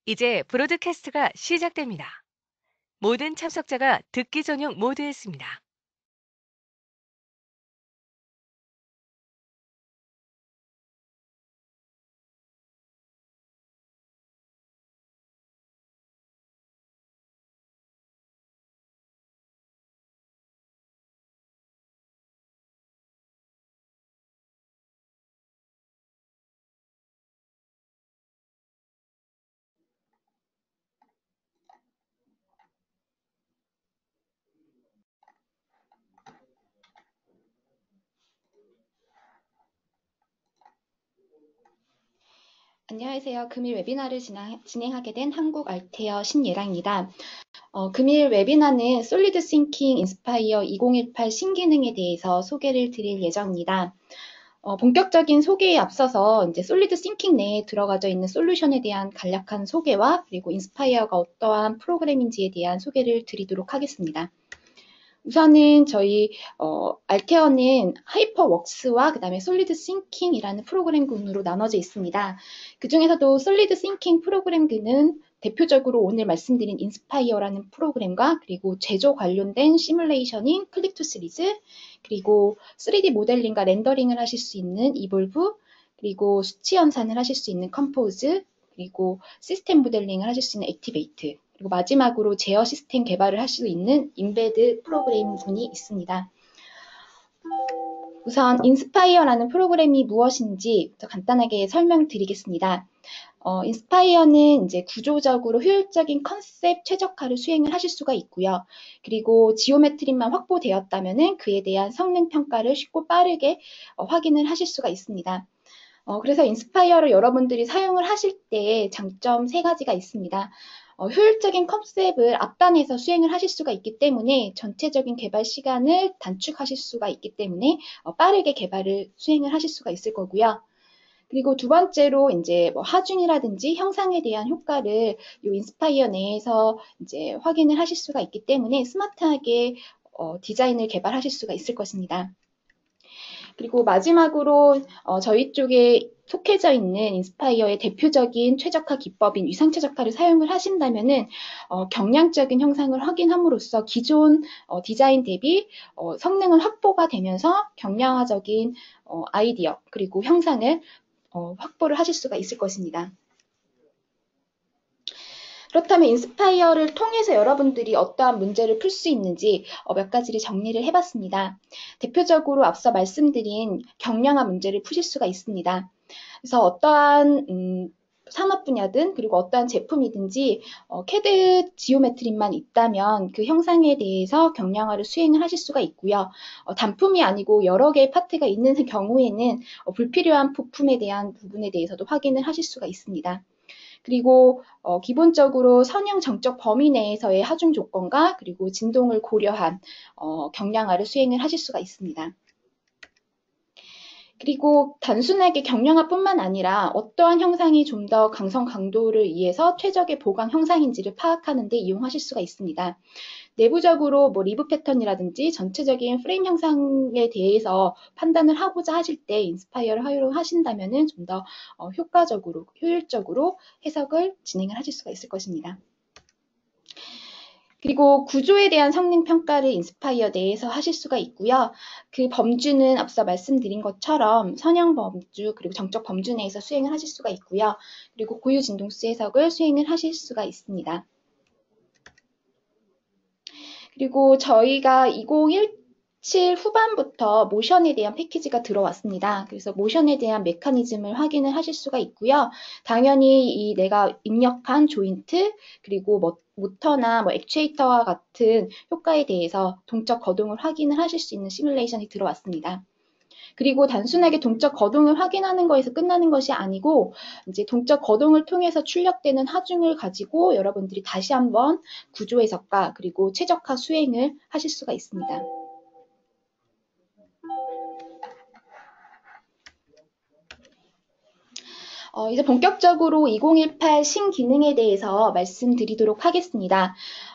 이제 브로드캐스트가 시작됩니다. 모든 참석자가 듣기 전용 모드에 있습니다. 안녕하세요. 금일 웨비나를 진행하게 된 한국 알테어 신예랑입니다. 금일 웨비나는 솔리드 싱킹 인스파이어 2018 신기능에 대해서 소개를 드릴 예정입니다. 본격적인 소개에 앞서서 이제 솔리드 싱킹 내에 들어가져 있는 솔루션에 대한 간략한 소개와 그리고 인스파이어가 어떠한 프로그램인지에 대한 소개를 드리도록 하겠습니다. 우선은 저희 알테어는 하이퍼웍스와 그 다음에 솔리드 싱킹이라는 프로그램군으로 나눠져 있습니다. 그 중에서도 솔리드 싱킹 프로그램군은 대표적으로 오늘 말씀드린 인스파이어라는 프로그램과 그리고 제조 관련된 시뮬레이션인 클릭2 시리즈, 그리고 3D 모델링과 렌더링을 하실 수 있는 이볼브, 그리고 수치 연산을 하실 수 있는 컴포즈, 그리고 시스템 모델링을 하실 수 있는 액티베이트, 그리고 마지막으로 제어 시스템 개발을 할 수 있는 인베드 프로그램군이 있습니다. 우선 인스파이어라는 프로그램이 무엇인지 간단하게 설명드리겠습니다. 인스파이어는 이제 구조적으로 효율적인 컨셉 최적화를 수행을 하실 수가 있고요. 그리고 지오메트리만 확보되었다면은 그에 대한 성능 평가를 쉽고 빠르게 확인을 하실 수가 있습니다. 그래서 인스파이어를 여러분들이 사용을 하실 때 장점 3가지가 있습니다. 효율적인 컨셉을 앞단에서 수행을 하실 수가 있기 때문에 전체적인 개발 시간을 단축하실 수가 있기 때문에 빠르게 개발을 수행을 하실 수가 있을 거고요. 그리고 두 번째로 이제 뭐 하중이라든지 형상에 대한 효과를 이 인스파이어 내에서 이제 확인을 하실 수가 있기 때문에 스마트하게 디자인을 개발하실 수가 있을 것입니다. 그리고 마지막으로 저희 쪽에 속해져 있는 인스파이어의 대표적인 최적화 기법인 위상 최적화를 사용을 하신다면은 경량적인 형상을 확인함으로써 기존 디자인 대비 성능은 확보가 되면서 경량화적인 아이디어 그리고 형상을 확보를 하실 수가 있을 것입니다. 그렇다면 인스파이어를 통해서 여러분들이 어떠한 문제를 풀 수 있는지 몇 가지를 정리를 해봤습니다. 대표적으로 앞서 말씀드린 경량화 문제를 푸실 수가 있습니다. 그래서 어떠한 산업 분야든 그리고 어떠한 제품이든지 CAD 지오메트리만 있다면 그 형상에 대해서 경량화를 수행을 하실 수가 있고요. 단품이 아니고 여러 개의 파트가 있는 경우에는 불필요한 부품에 대한 부분에 대해서도 확인을 하실 수가 있습니다. 그리고 기본적으로 선형 정적 범위 내에서의 하중 조건과 그리고 진동을 고려한 경량화를 수행을 하실 수가 있습니다. 그리고 단순하게 경량화뿐만 아니라 어떠한 형상이 좀 더 강성 강도를 위해서 최적의 보강 형상인지를 파악하는 데 이용하실 수가 있습니다. 내부적으로 뭐 리브 패턴이라든지 전체적인 프레임 형상에 대해서 판단을 하고자 하실 때 인스파이어를 활용하신다면 좀 더 효과적으로, 효율적으로 해석을 진행을 하실 수가 있을 것입니다. 그리고 구조에 대한 성능 평가를 인스파이어 내에서 하실 수가 있고요. 그 범주는 앞서 말씀드린 것처럼 선형 범주 그리고 정적 범주 내에서 수행을 하실 수가 있고요. 그리고 고유 진동수 해석을 수행을 하실 수가 있습니다. 그리고 저희가 2017 후반부터 모션에 대한 패키지가 들어왔습니다. 그래서 모션에 대한 메커니즘을 확인을 하실 수가 있고요. 당연히 이 내가 입력한 조인트 그리고 모터나 액추에이터와 같은 효과에 대해서 동적 거동을 확인을 하실 수 있는 시뮬레이션이 들어왔습니다. 그리고 단순하게 동적 거동을 확인하는 것에서 끝나는 것이 아니고 이제 동적 거동을 통해서 출력되는 하중을 가지고 여러분들이 다시 한번 구조 해석과 그리고 최적화 수행을 하실 수가 있습니다. 이제 본격적으로 2018 신기능에 대해서 말씀드리도록 하겠습니다.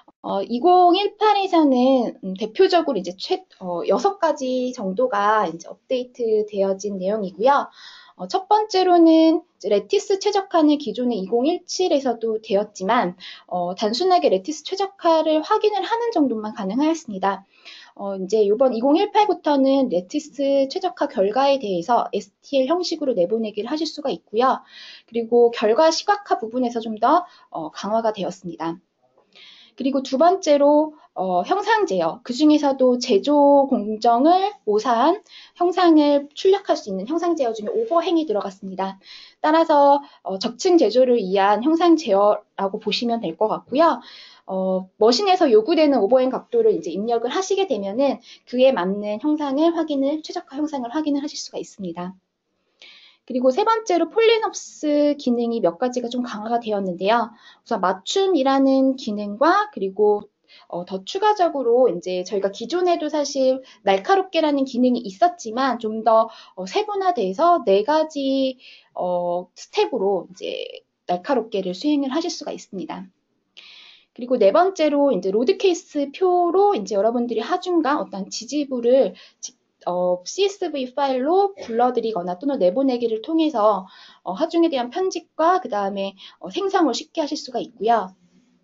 2018에서는 대표적으로 이제 6가지 정도가 이제 업데이트 되어진 내용이고요. 첫 번째로는 레티스 최적화는 기존의 2017에서도 되었지만 단순하게 레티스 최적화를 확인을 하는 정도만 가능하였습니다. 이제 이번 2018부터는 레티스 최적화 결과에 대해서 STL 형식으로 내보내기를 하실 수가 있고요. 그리고 결과 시각화 부분에서 좀 더 강화가 되었습니다. 그리고 두 번째로 형상 제어, 그 중에서도 제조 공정을 모사한 형상을 출력할 수 있는 형상 제어 중에 오버행이 들어갔습니다. 따라서 적층 제조를 위한 형상 제어라고 보시면 될 것 같고요. 머신에서 요구되는 오버행 각도를 이제 입력을 하시게 되면은 그에 맞는 형상을 최적화 형상을 확인을 하실 수가 있습니다. 그리고 세 번째로 폴리놉스 기능이 몇 가지가 좀 강화가 되었는데요. 우선 맞춤이라는 기능과 그리고 더 추가적으로 이제 저희가 기존에도 사실 날카롭게라는 기능이 있었지만 좀 더 세분화돼서 네 가지 스텝으로 이제 날카롭게를 수행을 하실 수가 있습니다. 그리고 네 번째로 이제 로드 케이스 표로 이제 여러분들이 하중과 어떤 지지부를 CSV 파일로 불러드리거나 또는 내보내기를 통해서 하중에 대한 편집과 그 다음에 생성을 쉽게 하실 수가 있고요.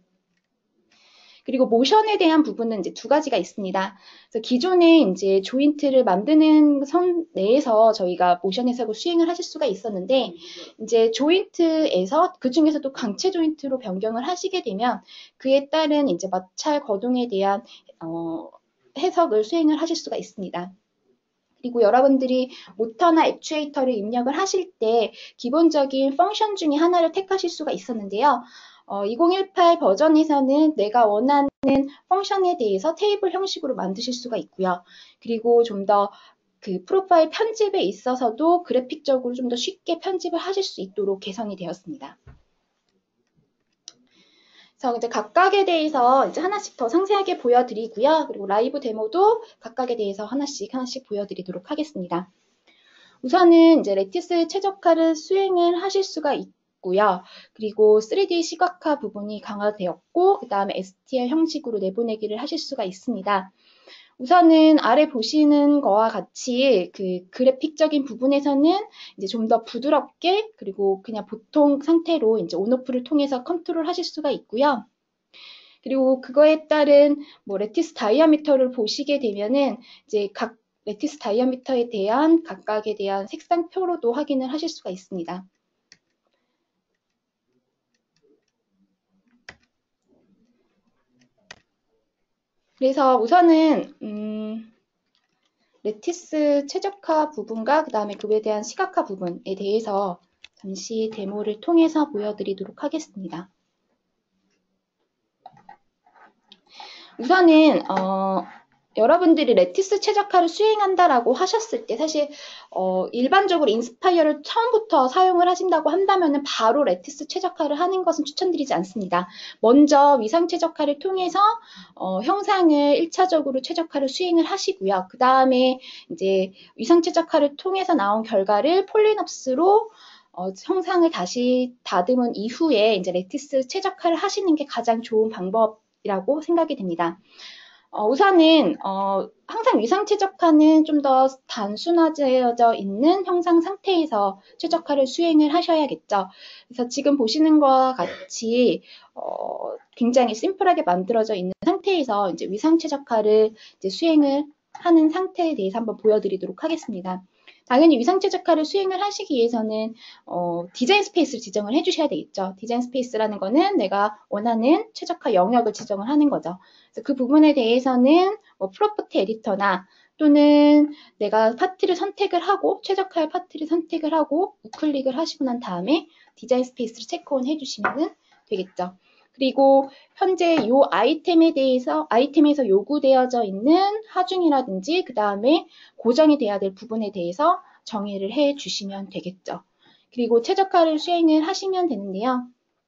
그리고 모션에 대한 부분은 이제 두 가지가 있습니다. 그래서 기존에 이제 조인트를 만드는 선 내에서 저희가 모션 해석을 수행을 하실 수가 있었는데, 이제 조인트에서 그 중에서도 강체 조인트로 변경을 하시게 되면 그에 따른 이제 마찰 거동에 대한 해석을 수행을 하실 수가 있습니다. 그리고 여러분들이 모터나 액추에이터를 입력을 하실 때 기본적인 펑션 중에 하나를 택하실 수가 있었는데요. 2018 버전에서는 내가 원하는 펑션에 대해서 테이블 형식으로 만드실 수가 있고요. 그리고 좀 더 그 프로파일 편집에 있어서도 그래픽적으로 좀 더 쉽게 편집을 하실 수 있도록 개선이 되었습니다. 그래서 이제 각각에 대해서 이제 하나씩 더 상세하게 보여드리고요. 그리고 라이브 데모도 각각에 대해서 하나씩 보여드리도록 하겠습니다. 우선은 이제 레티스 최적화를 수행을 하실 수가 있고요. 그리고 3D 시각화 부분이 강화되었고, 그 다음에 STL 형식으로 내보내기를 하실 수가 있습니다. 우선은 아래 보시는 거와 같이 그 그래픽적인 부분에서는 이제 좀 더 부드럽게 그리고 그냥 보통 상태로 이제 온오프를 통해서 컨트롤 하실 수가 있고요. 그리고 그거에 따른 뭐 레티스 다이아미터를 보시게 되면은 이제 각 레티스 다이아미터에 대한 각각에 대한 색상표로도 확인을 하실 수가 있습니다. 그래서 우선은 레티스 최적화 부분과 그 다음에 그에 대한 시각화 부분에 대해서 잠시 데모를 통해서 보여드리도록 하겠습니다. 우선은 여러분들이 레티스 최적화를 수행한다라고 하셨을 때 사실 일반적으로 인스파이어를 처음부터 사용을 하신다고 한다면 바로 레티스 최적화를 하는 것은 추천드리지 않습니다. 먼저 위상 최적화를 통해서 형상을 1차적으로 최적화를 수행을 하시고요. 그 다음에 이제 위상 최적화를 통해서 나온 결과를 폴리놉스로 형상을 다시 다듬은 이후에 이제 레티스 최적화를 하시는 게 가장 좋은 방법이라고 생각이 됩니다. 우선은 항상 위상 최적화는 좀 더 단순화되어져 있는 형상 상태에서 최적화를 수행을 하셔야겠죠. 그래서 지금 보시는 것과 같이 굉장히 심플하게 만들어져 있는 상태에서 이제 위상 최적화를 이제 수행을 하는 상태에 대해서 한번 보여드리도록 하겠습니다. 당연히 위상 최적화를 수행을 하시기 위해서는 디자인 스페이스를 지정을 해주셔야 되겠죠. 디자인 스페이스라는 거는 내가 원하는 최적화 영역을 지정을 하는 거죠. 그래서 그 부분에 대해서는 프로퍼티 에디터나 또는 내가 파트를 선택을 하고 최적화의 파트를 선택을 하고 우클릭을 하시고 난 다음에 디자인 스페이스를 체크온 해주시면 되겠죠. 그리고 현재 이 아이템에서 요구되어져 있는 하중이라든지 그 다음에 고정이 돼야 될 부분에 대해서 정의를 해 주시면 되겠죠. 그리고 최적화를 수행을 하시면 되는데요.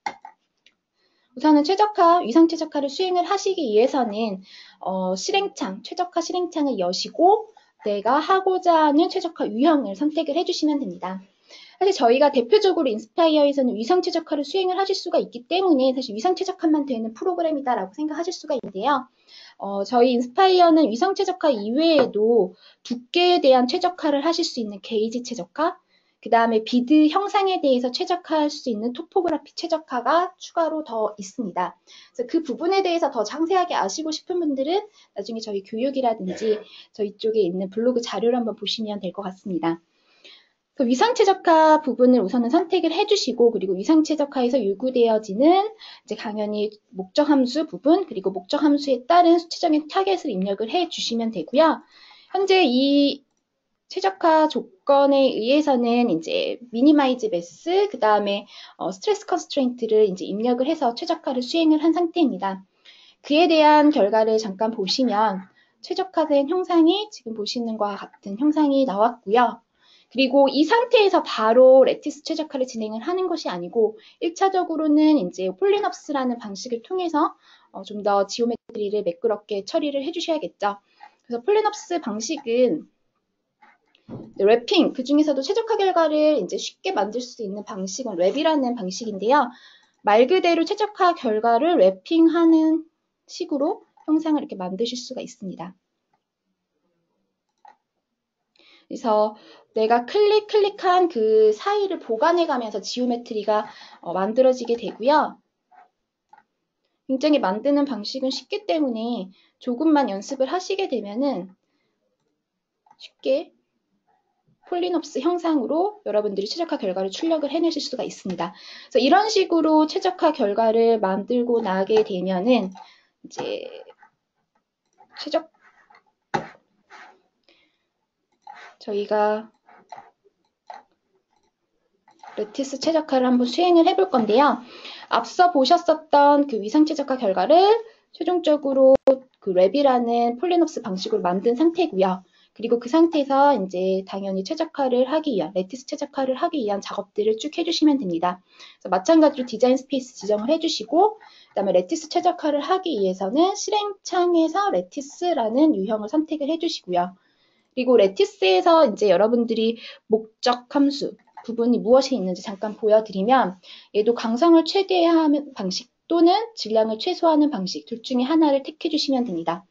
우선은 위상 최적화를 수행을 하시기 위해서는 최적화 실행창을 여시고 내가 하고자 하는 최적화 유형을 선택을 해주시면 됩니다. 사실 저희가 대표적으로 인스파이어에서는 위상 최적화를 수행을 하실 수가 있기 때문에 사실 위상 최적화만 되는 프로그램이다라고 생각하실 수가 있는데요. 저희 인스파이어는 위상 최적화 이외에도 두께에 대한 최적화를 하실 수 있는 게이지 최적화, 그 다음에 비드 형상에 대해서 최적화할 수 있는 토포그래피 최적화가 추가로 더 있습니다. 그래서 그 부분에 대해서 더 상세하게 아시고 싶은 분들은 나중에 저희 교육이라든지 저희 쪽에 있는 블로그 자료를 한번 보시면 될 것 같습니다. 위상 최적화 부분을 우선은 선택을 해주시고, 그리고 위상 최적화에서 요구되어지는 이제 당연히 목적 함수 부분, 그리고 목적 함수에 따른 수치적인 타겟을 입력을 해주시면 되고요. 현재 이 최적화 조건에 의해서는 이제 미니마이즈 매스, 그 다음에 스트레스 컨스트레인트를 이제 입력을 해서 최적화를 수행을 한 상태입니다. 그에 대한 결과를 잠깐 보시면 최적화된 형상이 지금 보시는 것과 같은 형상이 나왔고요. 그리고 이 상태에서 바로 레티스 최적화를 진행을 하는 것이 아니고 1차적으로는 이제 폴리넙스라는 방식을 통해서 좀 더 지오메트리를 매끄럽게 처리를 해주셔야겠죠. 그래서 폴리넙스 방식은 랩핑, 그 중에서도 최적화 결과를 이제 쉽게 만들 수 있는 방식은 랩이라는 방식인데요. 말 그대로 최적화 결과를 랩핑하는 식으로 형상을 이렇게 만드실 수가 있습니다. 그래서 내가 클릭한 그 사이를 보관해 가면서 지오메트리가 만들어지게 되고요. 굉장히 만드는 방식은 쉽기 때문에 조금만 연습을 하시게 되면은 쉽게 폴리넙스 형상으로 여러분들이 최적화 결과를 출력을 해내실 수가 있습니다. 그래서 이런 식으로 최적화 결과를 만들고 나게 되면은 이제 저희가 레티스 최적화를 한번 수행을 해볼 건데요. 앞서 보셨었던 그 위상 최적화 결과를 최종적으로 그 랩이라는 폴리넙스 방식으로 만든 상태고요. 그리고 그 상태에서 이제 당연히 최적화를 하기 위한, 레티스 최적화를 하기 위한 작업들을 쭉 해주시면 됩니다. 그래서 마찬가지로 디자인 스페이스 지정을 해주시고, 그 다음에 레티스 최적화를 하기 위해서는 실행창에서 레티스라는 유형을 선택을 해주시고요. 그리고 레티스에서 이제 여러분들이 목적 함수 부분이 무엇이 있는지 잠깐 보여드리면 얘도 강성을 최대화하는 방식 또는 질량을 최소화하는 방식 둘 중에 하나를 택해 주시면 됩니다.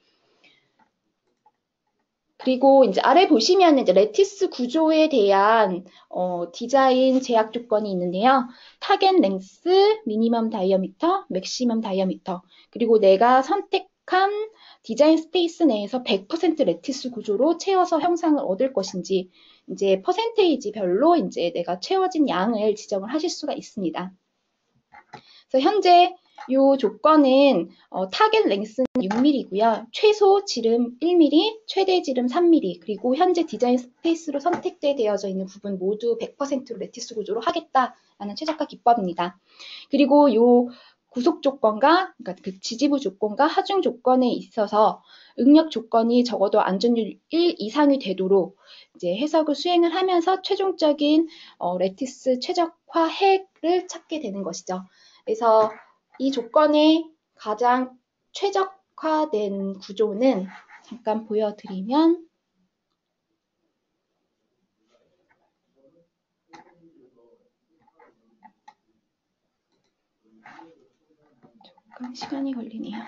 그리고 이제 아래 보시면 이제 레티스 구조에 대한 디자인 제약 조건이 있는데요. 타겟 랭스, 미니멈 다이어미터, 맥시멈 다이어미터, 그리고 내가 선택한 디자인 스페이스 내에서 100% 레티스 구조로 채워서 형상을 얻을 것인지 이제 퍼센테이지별로 이제 내가 채워진 양을 지정을 하실 수가 있습니다. 그래서 현재 이 조건은 타겟 랭스는 6mm이고요. 최소 지름 1mm, 최대 지름 3mm, 그리고 현재 디자인 스페이스로 선택되어져 있는 부분 모두 100%로 레티스 구조로 하겠다라는 최적화 기법입니다. 그리고 이 구속 조건과 그러니까 그 지지부 조건과 하중 조건에 있어서 응력 조건이 적어도 안전율 1 이상이 되도록 이제 해석을 수행을 하면서 최종적인 레티스 최적화 핵을 찾게 되는 것이죠. 그래서 이 조건의 가장 최적화된 구조는 잠깐 보여드리면 조금 시간이 걸리네요.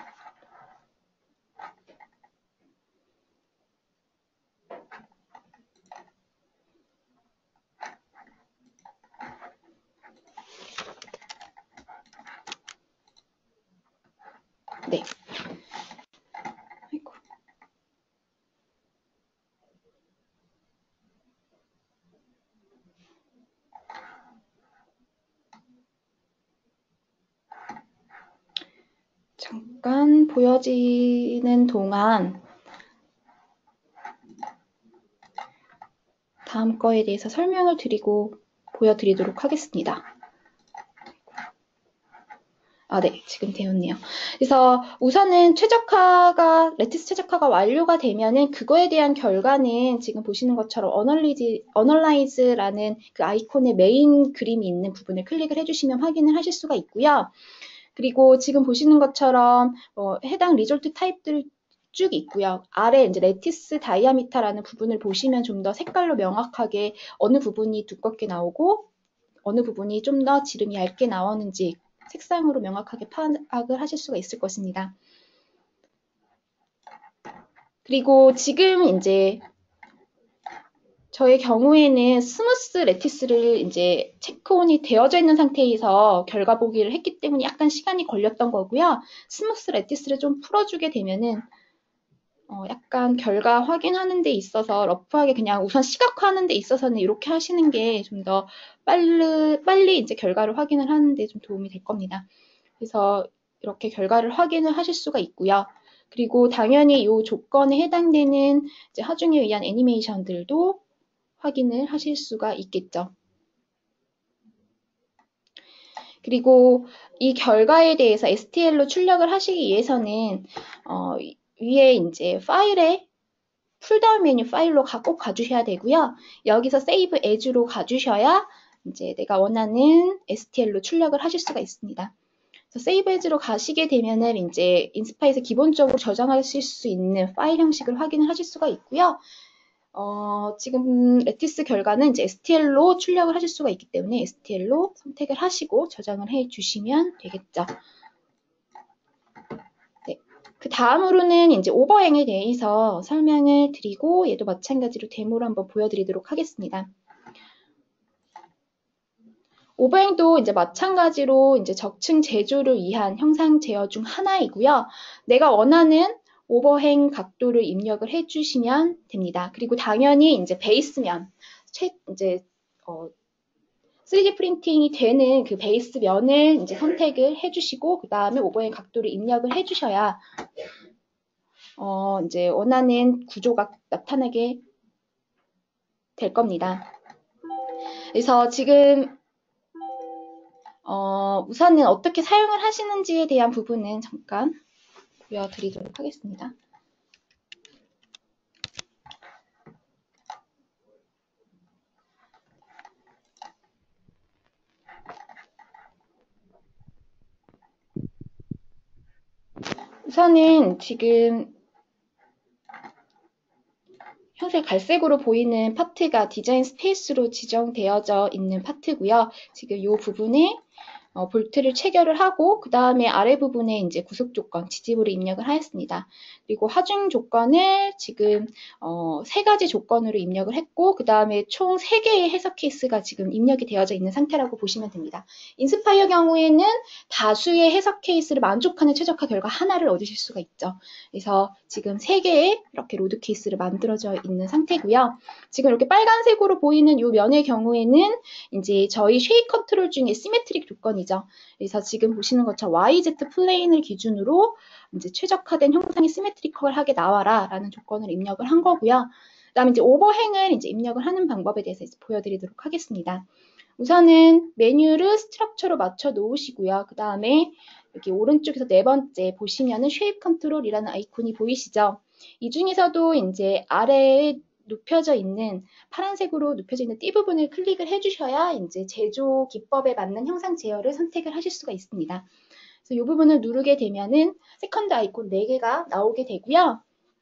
네. 아이고. 잠깐 보여지는 동안 다음 거에 대해서 설명을 드리고 보여드리도록 하겠습니다. 네, 지금 되었네요. 그래서 우선은 레티스 최적화가 완료가 되면은 그거에 대한 결과는 지금 보시는 것처럼 어널라이즈라는 그 아이콘의 메인 그림이 있는 부분을 클릭을 해주시면 확인을 하실 수가 있고요. 그리고 지금 보시는 것처럼 해당 리졸트 타입들 쭉 있고요. 아래 이제 레티스 다이아미터라는 부분을 보시면 좀 더 색깔로 명확하게 어느 부분이 두껍게 나오고 어느 부분이 좀 더 지름이 얇게 나오는지 색상으로 명확하게 파악을 하실 수가 있을 것입니다. 그리고 지금 이제 저의 경우에는 스무스 레티스를 이제 체크온이 되어져 있는 상태에서 결과 보기를 했기 때문에 약간 시간이 걸렸던 거고요. 스무스 레티스를 좀 풀어주게 되면은 약간 결과 확인하는 데 있어서 러프하게 그냥 우선 시각화하는 데 있어서는 이렇게 하시는 게 좀 더 빨리 이제 결과를 확인을 하는 데 좀 도움이 될 겁니다. 그래서 이렇게 결과를 확인을 하실 수가 있고요. 그리고 당연히 이 조건에 해당되는 이제 하중에 의한 애니메이션들도 확인을 하실 수가 있겠죠. 그리고 이 결과에 대해서 STL로 출력을 하시기 위해서는 위에 이제 파일에 풀다운 메뉴 파일로 꼭 가주셔야 되고요. 여기서 Save As로 가주셔야 이제 내가 원하는 STL로 출력을 하실 수가 있습니다. Save As로 가시게 되면은 이제 인스파이에서 기본적으로 저장하실 수 있는 파일 형식을 확인을 하실 수가 있고요. 지금 레티스 결과는 이제 STL로 출력을 하실 수가 있기 때문에 STL로 선택을 하시고 저장을 해 주시면 되겠죠. 네. 그 다음으로는 이제 오버행에 대해서 설명을 드리고 얘도 마찬가지로 데모로 한번 보여드리도록 하겠습니다. 오버행도 이제 마찬가지로 이제 적층 제조를 위한 형상 제어 중 하나이고요. 내가 원하는 오버행 각도를 입력을 해주시면 됩니다. 그리고 당연히 이제 베이스면, 이제 3D 프린팅이 되는 그 베이스 면을 이제 선택을 해주시고 그 다음에 오버행 각도를 입력을 해주셔야 이제 원하는 구조가 나타나게 될 겁니다. 그래서 지금 우선은 어떻게 사용을 하시는지에 대한 부분은 잠깐 보여드리도록 하겠습니다. 우선은 지금 현재 갈색으로 보이는 파트가 디자인 스페이스로 지정되어져 있는 파트고요. 지금 이 부분에 볼트를 체결을 하고 그 다음에 아래 부분에 이제 구속 조건, 지지부를 입력을 하였습니다. 그리고 하중 조건을 지금 3가지 조건으로 입력을 했고 그 다음에 총 3개의 해석 케이스가 지금 입력이 되어져 있는 상태라고 보시면 됩니다. 인스파이어 경우에는 다수의 해석 케이스를 만족하는 최적화 결과 하나를 얻으실 수가 있죠. 그래서 지금 3개의 이렇게 로드 케이스를 만들어져 있는 상태고요. 지금 이렇게 빨간색으로 보이는 이 면의 경우에는 이제 저희 쉐입 컨트롤 중에 시메트릭 조건이죠. 그래서 지금 보시는 것처럼 YZ 플레인을 기준으로 이제 최적화된 형상이 시메트리컬하게 나와라 라는 조건을 입력을 한 거고요. 그 다음에 이제 오버행을 이제 입력을 하는 방법에 대해서 이제 보여드리도록 하겠습니다. 우선은 메뉴를 스트럭처로 맞춰 놓으시고요. 그 다음에 여기 오른쪽에서 4번째 보시면은 쉐입 컨트롤이라는 아이콘이 보이시죠? 이 중에서도 이제 아래에 눕혀져 있는 파란색으로 눕혀져 있는 띠 부분을 클릭을 해주셔야 이제 제조 기법에 맞는 형상 제어를 선택을 하실 수가 있습니다. 그래서 이 부분을 누르게 되면은 세컨드 아이콘 4개가 나오게 되고요.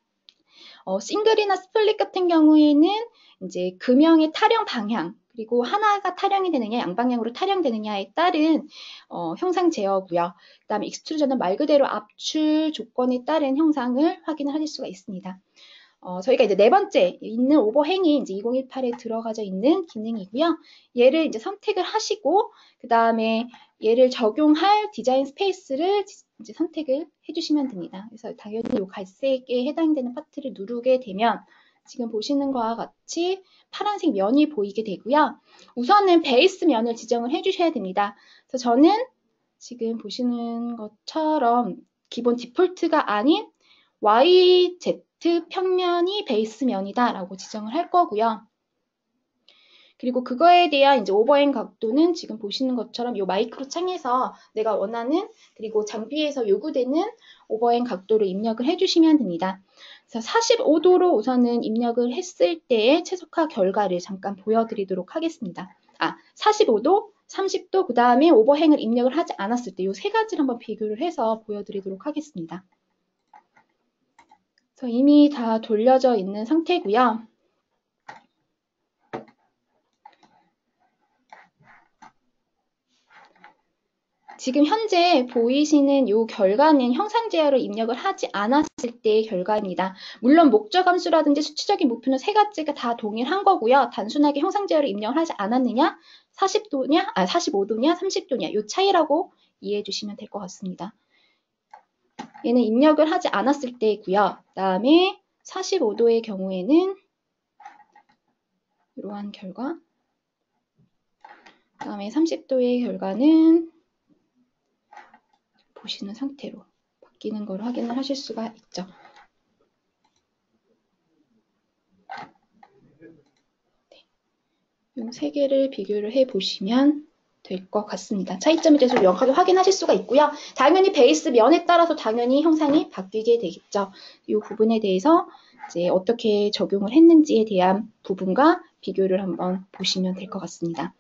싱글이나 스플릿 같은 경우에는 이제 금형의 타령 방향 그리고 하나가 타령이 되느냐 양방향으로 타령되느냐에 따른 형상 제어고요. 그 다음에 익스트루전은 말 그대로 압출 조건에 따른 형상을 확인을 하실 수가 있습니다. 저희가 이제 4번째 있는 오버행이 이제 2018에 들어가져 있는 기능이고요. 얘를 이제 선택을 하시고 그 다음에 얘를 적용할 디자인 스페이스를 이제 선택을 해주시면 됩니다. 그래서 당연히 이 갈색에 해당되는 파트를 누르게 되면 지금 보시는 것과 같이 파란색 면이 보이게 되고요. 우선은 베이스 면을 지정을 해주셔야 됩니다. 그래서 저는 지금 보시는 것처럼 기본 디폴트가 아닌 YZ 평면이 베이스면이다 라고 지정을 할 거고요. 그리고 그거에 대한 이제 오버행 각도는 지금 보시는 것처럼 이 마이크로 창에서 내가 원하는 그리고 장비에서 요구되는 오버행 각도를 입력을 해주시면 됩니다. 그래서 45도로 우선은 입력을 했을 때의 최적화 결과를 잠깐 보여드리도록 하겠습니다. 45도, 30도, 그 다음에 오버행을 입력을 하지 않았을 때 이 3가지를 한번 비교를 해서 보여드리도록 하겠습니다. 그래서 이미 다 돌려져 있는 상태고요. 지금 현재 보이시는 이 결과는 형상 제어를 입력을 하지 않았을 때의 결과입니다. 물론 목적 함수라든지 수치적인 목표는 세 가지가 다 동일한 거고요. 단순하게 형상 제어를 입력을 하지 않았느냐, 40도냐, 45도냐, 30도냐 이 차이라고 이해해 주시면 될 것 같습니다. 얘는 입력을 하지 않았을 때이고요. 그다음에 45도의 경우에는 이러한 결과, 그다음에 30도의 결과는 보시는 상태로 바뀌는 걸 확인을 하실 수가 있죠. 이 세 개를 비교를 해 보시면 될 것 같습니다. 차이점에 대해서 명확하게 확인하실 수가 있고요. 당연히 베이스 면에 따라서 당연히 형상이 바뀌게 되겠죠. 이 부분에 대해서 이제 어떻게 적용을 했는지에 대한 부분과 비교를 한번 보시면 될 것 같습니다.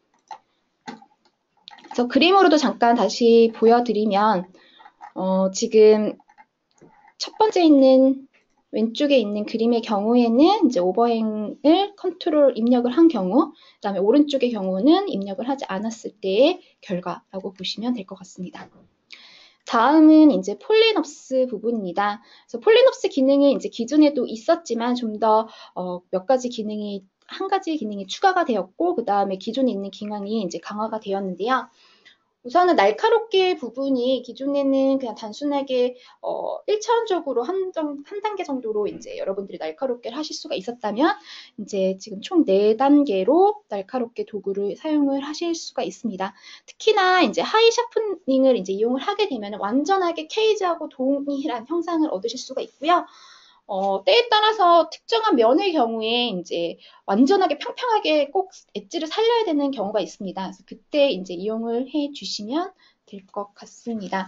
그래서 그림으로도 잠깐 다시 보여드리면 지금 첫 번째 있는 왼쪽에 있는 그림의 경우에는 이제 오버행을 컨트롤 입력을 한 경우, 그다음에 오른쪽의 경우는 입력을 하지 않았을 때의 결과라고 보시면 될 것 같습니다. 다음은 이제 폴리놉스 부분입니다. 그래서 폴리놉스 기능이 이제 기존에도 있었지만 좀 더 몇 가지 기능이 한 가지 기능이 추가가 되었고, 그 다음에 기존에 있는 기능이 이제 강화가 되었는데요. 우선은 날카롭게 부분이 기존에는 그냥 단순하게 1차원적으로 한 단계 정도로 이제 여러분들이 날카롭게 하실 수가 있었다면 이제 지금 총 4단계로 날카롭게 도구를 사용을 하실 수가 있습니다. 특히나 이제 하이 샤프닝을 이제 이용을 하게 되면 완전하게 케이지하고 동일한 형상을 얻으실 수가 있고요. 때에 따라서 특정한 면의 경우에 이제 완전하게 평평하게 꼭 엣지를 살려야 되는 경우가 있습니다. 그래서 그때 이제 이용을 해 주시면 될 것 같습니다.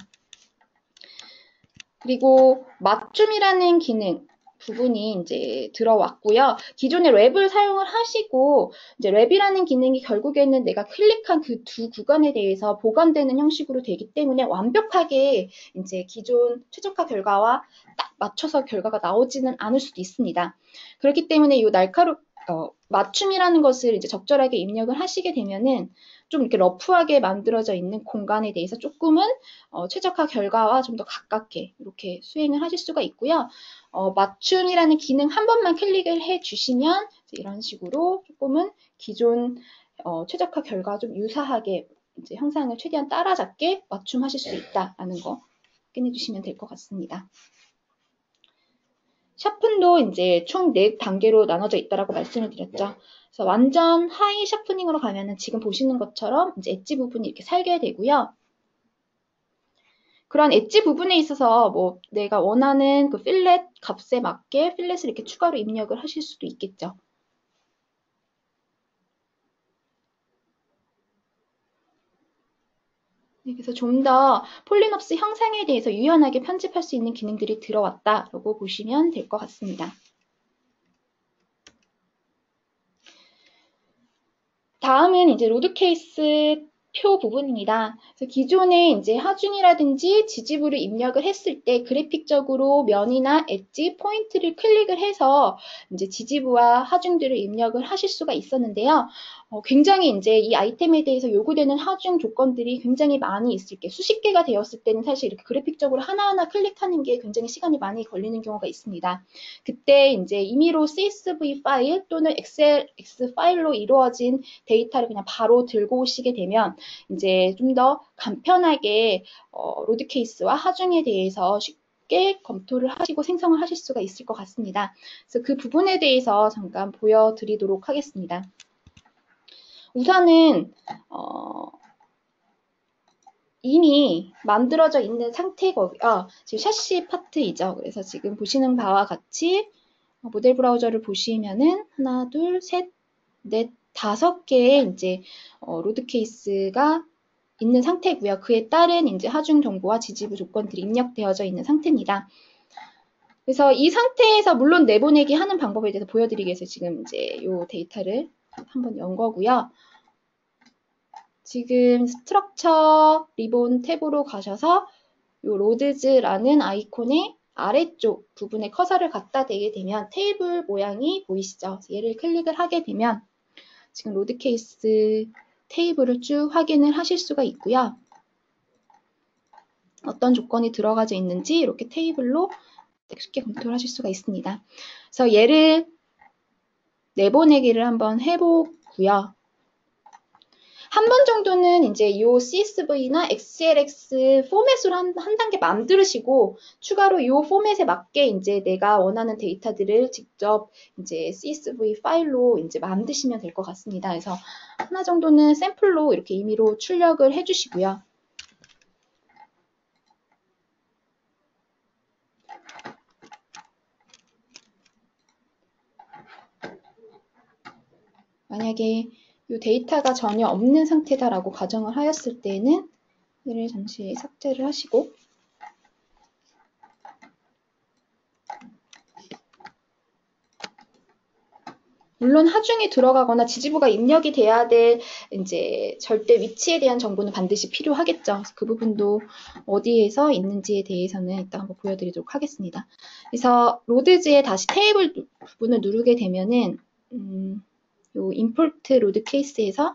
그리고 맞춤이라는 기능 부분이 이제 들어왔고요. 기존에 랩을 사용을 하시고 이제 랩이라는 기능이 결국에는 내가 클릭한 그 두 구간에 대해서 보관되는 형식으로 되기 때문에 완벽하게 이제 기존 최적화 결과와 딱 맞춰서 결과가 나오지는 않을 수도 있습니다. 그렇기 때문에 이 맞춤이라는 것을 이제 적절하게 입력을 하시게 되면은 좀 이렇게 러프하게 만들어져 있는 공간에 대해서 조금은 최적화 결과와 좀 더 가깝게 이렇게 수행을 하실 수가 있고요. 맞춤이라는 기능 한 번만 클릭을 해 주시면 이런 식으로 조금은 기존 최적화 결과와 좀 유사하게 이제 형상을 최대한 따라잡게 맞춤하실 수 있다라는 거 확인해 주시면 될 것 같습니다. 샤픈도 이제 총 4단계로 나눠져 있다라고 말씀을 드렸죠. 그래서 완전 하이 샤프닝으로 가면은 지금 보시는 것처럼 이제 엣지 부분이 이렇게 살게 되고요. 그런 엣지 부분에 있어서 뭐 내가 원하는 그 필렛 값에 맞게 필렛을 이렇게 추가로 입력을 하실 수도 있겠죠. 네, 그래서 좀 더 폴리놉스 형상에 대해서 유연하게 편집할 수 있는 기능들이 들어왔다라고 보시면 될 것 같습니다. 다음은 이제 로드 케이스 표 부분입니다. 그래서 기존에 이제 하중이라든지 지지부를 입력을 했을 때 그래픽적으로 면이나 엣지, 포인트를 클릭을 해서 이제 지지부와 하중들을 입력을 하실 수가 있었는데요. 굉장히 이제 이 아이템에 대해서 요구되는 하중 조건들이 굉장히 많이 있을 게 수십 개가 되었을 때는 사실 이렇게 그래픽적으로 하나하나 클릭하는 게 굉장히 시간이 많이 걸리는 경우가 있습니다. 그때 이제 임의로 CSV 파일 또는 XLX 파일로 이루어진 데이터를 그냥 바로 들고 오시게 되면 이제 좀 더 간편하게 로드 케이스와 하중에 대해서 쉽게 검토를 하시고 생성을 하실 수가 있을 것 같습니다. 그래서 그 부분에 대해서 잠깐 보여드리도록 하겠습니다. 우선은 이미 만들어져 있는 상태고요. 지금 샤시 파트이죠. 그래서 지금 보시는 바와 같이 모델 브라우저를 보시면은 하나, 둘, 셋, 넷, 5개의 이제 로드 케이스가 있는 상태고요. 그에 따른 이제 하중 정보와 지지부 조건들이 입력되어져 있는 상태입니다. 그래서 이 상태에서 물론 내보내기 하는 방법에 대해서 보여드리기 위해서 지금 이제 이 데이터를 한번 연 거고요. 지금 스트럭처 리본 탭으로 가셔서 이 로드즈라는 아이콘의 아래쪽 부분에 커서를 갖다 대게 되면 테이블 모양이 보이시죠? 얘를 클릭을 하게 되면 지금 로드 케이스 테이블을 쭉 확인을 하실 수가 있고요. 어떤 조건이 들어가져 있는지 이렇게 테이블로 쉽게 검토를 하실 수가 있습니다. 그래서 예를 내보내기를 한번 해보고요. 한 번 정도는 이제 이 CSV나 XLX 포맷으로 한 단계 만드시고 추가로 이 포맷에 맞게 이제 내가 원하는 데이터들을 직접 이제 CSV 파일로 이제 만드시면 될 것 같습니다. 그래서 하나 정도는 샘플로 이렇게 임의로 출력을 해주시고요. 만약에 이 데이터가 전혀 없는 상태다라고 가정을 하였을 때는 얘를 잠시 삭제를 하시고 물론 하중이 들어가거나 지지부가 입력이 돼야 될 이제 절대 위치에 대한 정보는 반드시 필요하겠죠. 그래서 그 부분도 어디에서 있는지에 대해서는 이따 한번 보여드리도록 하겠습니다. 그래서 로드즈에 다시 테이블 부분을 누르게 되면은 요 임포트 로드 케이스에서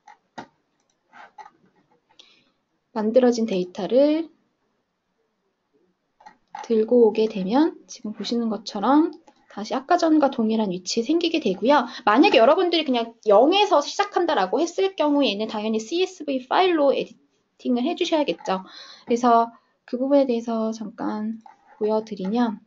만들어진 데이터를 들고 오게 되면 지금 보시는 것처럼 다시 아까 전과 동일한 위치에 생기게 되고요. 만약에 여러분들이 그냥 0에서 시작한다라고 했을 경우에는 당연히 CSV 파일로 에디팅을 해주셔야겠죠. 그래서 그 부분에 대해서 잠깐 보여드리면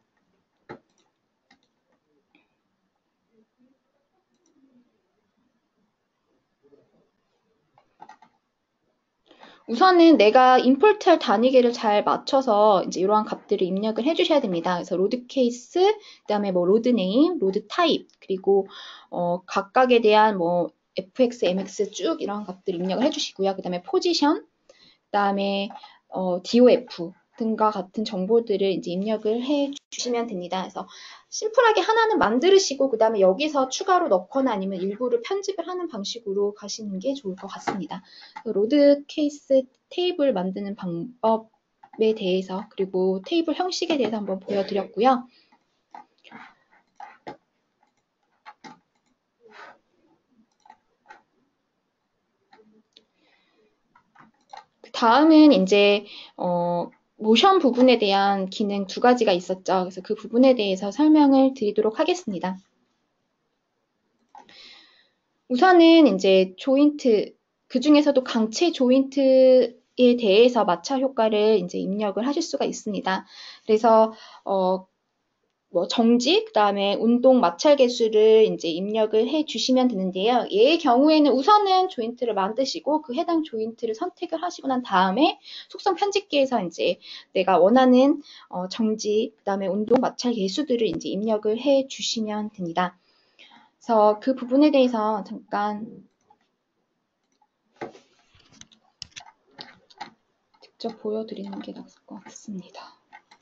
우선은 내가 임포트할 단위계를 잘 맞춰서 이제 이러한 값들을 입력을 해주셔야 됩니다. 그래서 로드 케이스, 그다음에 뭐 로드 네임, 로드 타입, 그리고 각각에 대한 뭐 fx, mx 쭉 이런 값들 입력을 해주시고요. 그다음에 포지션, 그다음에 DOF 등과 같은 정보들을 이제 입력을 해주시면 됩니다. 그래서 심플하게 하나는 만드시고 그 다음에 여기서 추가로 넣거나 아니면 일부를 편집을 하는 방식으로 가시는 게 좋을 것 같습니다. 로드 케이스 테이블 만드는 방법에 대해서 그리고 테이블 형식에 대해서 한번 보여드렸고요. 다음은 이제 모션 부분에 대한 기능 두 가지가 있었죠. 그래서 그 부분에 대해서 설명을 드리도록 하겠습니다. 우선은 이제 조인트, 그 중에서도 강체 조인트에 대해서 마찰 효과를 이제 입력을 하실 수가 있습니다. 그래서 뭐 정지, 그 다음에 운동 마찰 개수를 이제 입력을 해 주시면 되는데요. 얘의 경우에는 우선은 조인트를 만드시고 그 해당 조인트를 선택을 하시고 난 다음에 속성 편집기에서 이제 내가 원하는 정지, 그 다음에 운동 마찰 개수들을 이제 입력을 해 주시면 됩니다. 그래서 그 부분에 대해서 잠깐 직접 보여드리는 게 나을 것 같습니다.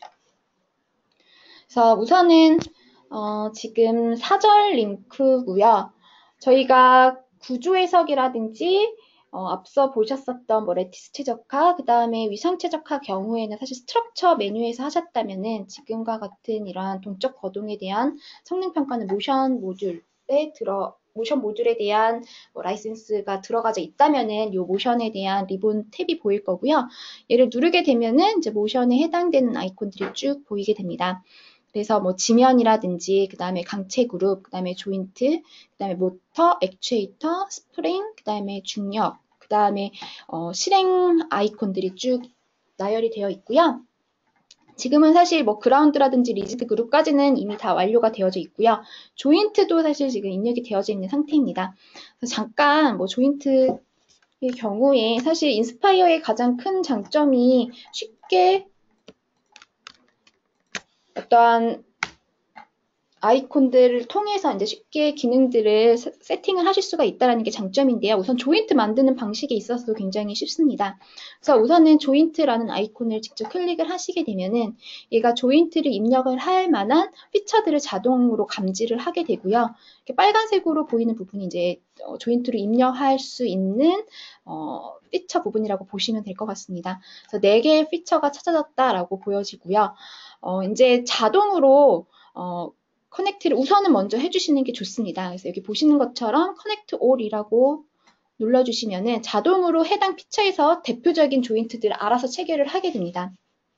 그래서 우선은 지금 사절 링크고요. 저희가 구조 해석이라든지 앞서 보셨었던 뭐 레티스 최적화, 그 다음에 위상 최적화 경우에는 사실 스트럭처 메뉴에서 하셨다면은 지금과 같은 이러한 동적 거동에 대한 성능 평가는 모션 모듈에 대한 뭐 라이센스가 들어가져 있다면은 이 모션에 대한 리본 탭이 보일 거고요. 얘를 누르게 되면은 이제 모션에 해당되는 아이콘들이 쭉 보이게 됩니다. 그래서 뭐 지면이라든지 그 다음에 강체 그룹, 그 다음에 조인트, 그 다음에 모터, 액추에이터, 스프링, 그 다음에 중력, 그 다음에 실행 아이콘들이 쭉 나열이 되어 있고요. 지금은 사실 뭐 그라운드라든지 리지드 그룹까지는 이미 다 완료가 되어져 있고요. 조인트도 사실 지금 입력이 되어져 있는 상태입니다. 그래서 잠깐 뭐 조인트의 경우에 사실 인스파이어의 가장 큰 장점이 쉽게 어떠한 아이콘들을 통해서 이제 쉽게 기능들을 세팅을 하실 수가 있다는 게 장점인데요. 우선 조인트 만드는 방식에 있어서도 굉장히 쉽습니다. 그래서 우선은 조인트라는 아이콘을 직접 클릭을 하시게 되면은 얘가 조인트를 입력을 할 만한 피처들을 자동으로 감지를 하게 되고요. 이렇게 빨간색으로 보이는 부분이 이제 조인트로 입력할 수 있는 피처 부분이라고 보시면 될 것 같습니다. 그래서 4개의 피처가 찾아졌다라고 보여지고요. 이제 자동으로 커넥트를 우선은 먼저 해주시는 게 좋습니다. 그래서 여기 보시는 것처럼 커넥트 올이라고 눌러주시면은 자동으로 해당 피처에서 대표적인 조인트들을 알아서 체결을 하게 됩니다.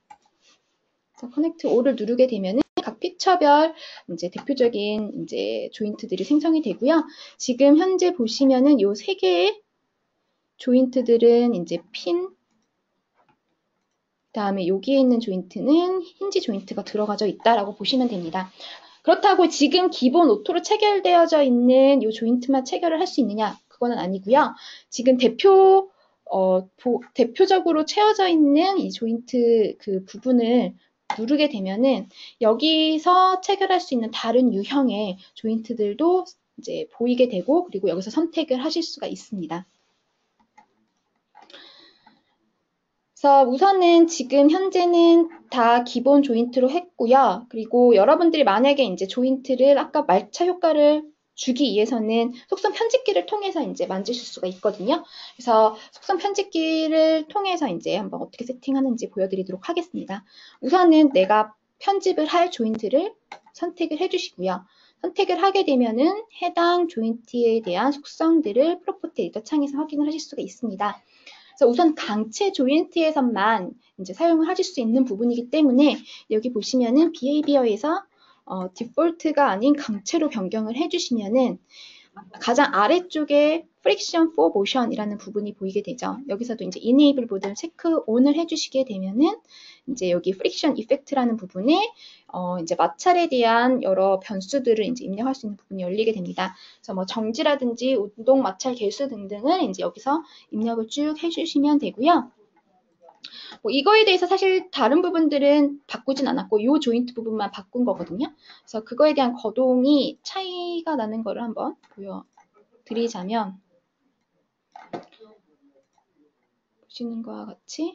커넥트 All을 누르게 되면은 각 피처별 이제 대표적인 이제 조인트들이 생성이 되고요. 지금 현재 보시면은 요 세 개의 조인트들은 이제 핀, 그다음에 여기에 있는 조인트는 힌지 조인트가 들어가져 있다라고 보시면 됩니다. 그렇다고 지금 기본 오토로 체결되어져 있는 이 조인트만 체결을 할 수 있느냐? 그거는 아니고요. 지금 대표적으로 채워져 있는 이 조인트 그 부분을 누르게 되면은 여기서 체결할 수 있는 다른 유형의 조인트들도 이제 보이게 되고, 그리고 여기서 선택을 하실 수가 있습니다. 그래서 우선은 지금 현재는 다 기본 조인트로 했고요. 그리고 여러분들이 만약에 이제 조인트를 아까 말차 효과를 주기 위해서는 속성 편집기를 통해서 이제 만드실 수가 있거든요. 그래서 속성 편집기를 통해서 이제 한번 어떻게 세팅하는지 보여드리도록 하겠습니다. 우선은 내가 편집을 할 조인트를 선택을 해주시고요. 선택을 하게 되면은 해당 조인트에 대한 속성들을 프로퍼티 에디터 창에서 확인을 하실 수가 있습니다. 그래서 우선 강체 조인트에서만 이제 사용을 하실 수 있는 부분이기 때문에 여기 보시면은 비헤이비어에서 디폴트가 아닌 강체로 변경을 해주시면은 가장 아래쪽에 Friction for Motion이라는 부분이 보이게 되죠. 여기서도 이제 Enable 모드를 체크 ON을 해주시게 되면은 이제 여기 Friction Effect라는 부분에 이제 마찰에 대한 여러 변수들을 이제 입력할 수 있는 부분이 열리게 됩니다. 그래서 뭐 정지라든지 운동 마찰 개수 등등을 이제 여기서 입력을 쭉 해주시면 되고요. 뭐 이거에 대해서 사실 다른 부분들은 바꾸진 않았고 이 조인트 부분만 바꾼 거거든요. 그래서 그거에 대한 거동이 차이가 나는 거를 한번 보여드리자면 보시는 것과 같이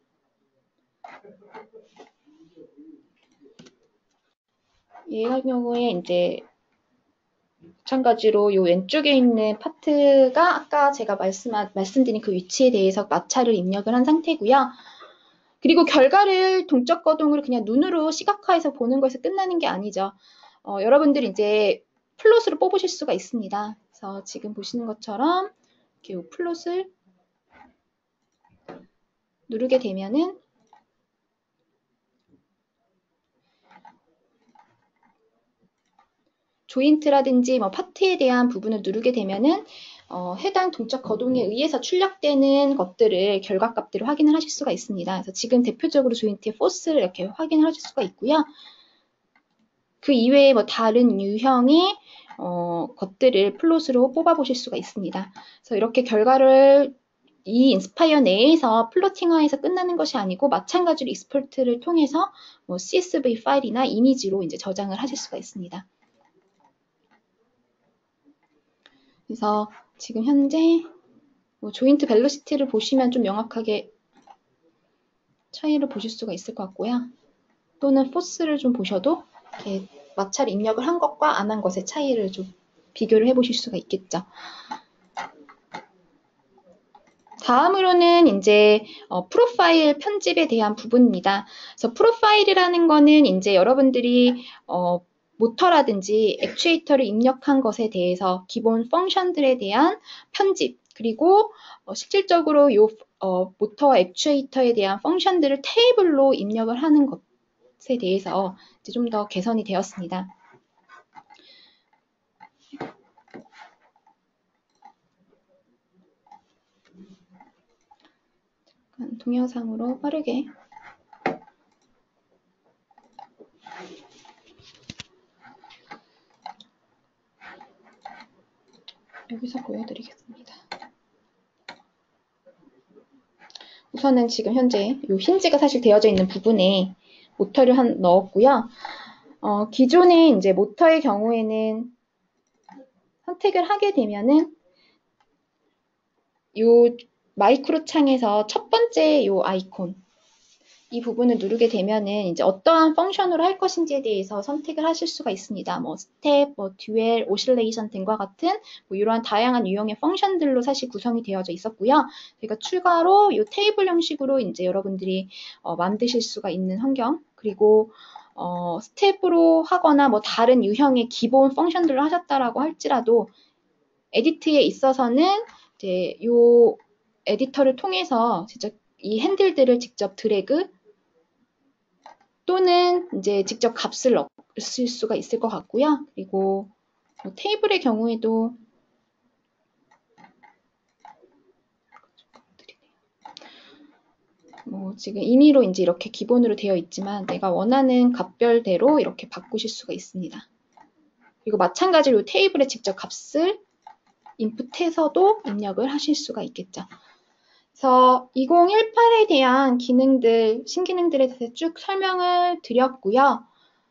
얘 같은 경우에 이제 마찬가지로 이 왼쪽에 있는 파트가 아까 제가 말씀드린 그 위치에 대해서 마찰을 입력을 한 상태고요. 그리고 결과를 동적 거동으로 그냥 눈으로 시각화해서 보는 것에서 끝나는 게 아니죠. 여러분들이 이제 플롯으로 뽑으실 수가 있습니다. 그래서 지금 보시는 것처럼 이렇게 플롯을 누르게 되면은 조인트라든지 뭐 파트에 대한 부분을 누르게 되면은 해당 동적 거동에 의해서 출력되는 것들을 결과값들을 확인을 하실 수가 있습니다. 그래서 지금 대표적으로 조인트의 포스를 이렇게 확인을 하실 수가 있고요. 그 이외에 뭐 다른 유형의 것들을 플롯으로 뽑아보실 수가 있습니다. 그래서 이렇게 결과를 이 인스파이어 내에서 플로팅화해서 끝나는 것이 아니고 마찬가지로 익스포트를 통해서 뭐 CSV 파일이나 이미지로 이제 저장을 하실 수가 있습니다. 그래서 지금 현재 뭐 조인트 벨로시티를 보시면 좀 명확하게 차이를 보실 수가 있을 것 같고요. 또는 포스를 좀 보셔도 이렇게 마찰 입력을 한 것과 안 한 것의 차이를 좀 비교를 해보실 수가 있겠죠. 다음으로는 이제 프로파일 편집에 대한 부분입니다. 그래서 프로파일이라는 거는 이제 여러분들이 모터라든지 액추에이터를 입력한 것에 대해서 기본 펑션들에 대한 편집, 그리고 실질적으로 이 모터와 액추에이터에 대한 펑션들을 테이블로 입력을 하는 것에 대해서 좀 더 개선이 되었습니다. 동영상으로 빠르게 여기서 보여드리겠습니다. 우선은 지금 현재 이 힌지가 사실 되어져 있는 부분에 모터를 넣었고요. 기존에 이제 모터의 경우에는 선택을 하게 되면은 이 마이크로 창에서 첫 번째 이 아이콘, 이 부분을 누르게 되면은 이제 어떠한 펑션으로 할 것인지에 대해서 선택을 하실 수가 있습니다. 뭐 스텝, 뭐 듀얼, 오실레이션 등과 같은 뭐 이러한 다양한 유형의 펑션들로 사실 구성이 되어져 있었고요. 저희가 추가로 이 테이블 형식으로 이제 여러분들이 만드실 수가 있는 환경, 그리고 스텝으로 하거나 뭐 다른 유형의 기본 펑션들을 하셨다라고 할지라도 에디트에 있어서는 이제 이 에디터를 통해서 직접 이 핸들들을 직접 드래그 또는 이제 직접 값을 넣으실 수가 있을 것 같고요. 그리고 테이블의 경우에도 지금 임의로 이제 이렇게 기본으로 되어 있지만 내가 원하는 값별대로 이렇게 바꾸실 수가 있습니다. 그리고 마찬가지로 테이블에 직접 값을 인풋해서도 입력을 하실 수가 있겠죠. 그래서 2018에 대한 기능들, 신기능들에 대해서 쭉 설명을 드렸고요.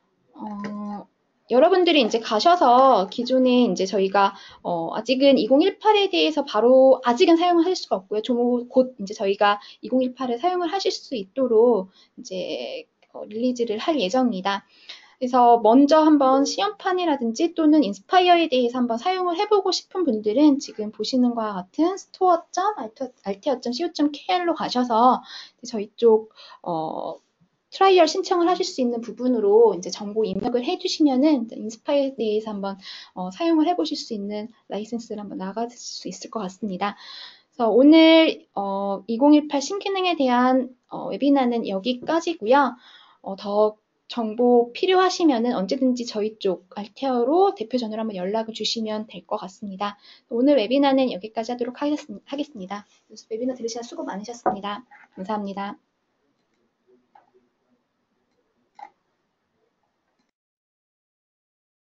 여러분들이 이제 가셔서 기존에 이제 저희가 아직은 2018에 대해서 바로 아직은 사용을 하실 수가 없고요. 곧 이제 저희가 2018을 사용을 하실 수 있도록 이제 릴리즈를 할 예정입니다. 그래서 먼저 한번 시험판이라든지 또는 인스파이어에 대해서 한번 사용을 해보고 싶은 분들은 지금 보시는 것과 같은 store.altea.co.kr로 가셔서 저희 쪽 트라이얼 신청을 하실 수 있는 부분으로 이제 정보 입력을 해주시면은 인스파이어에 대해서 한번 사용을 해보실 수 있는 라이센스를 한번 나가실 수 있을 것 같습니다. 그래서 오늘 2018 신기능에 대한 웨비나는 여기까지고요. 더 정보 필요하시면은 언제든지 저희 쪽 알테어로 대표 전화로 한번 연락을 주시면 될 것 같습니다. 오늘 웨비나는 여기까지 하도록 하겠습니다. 웨비나 들으시느라 수고 많으셨습니다. 감사합니다.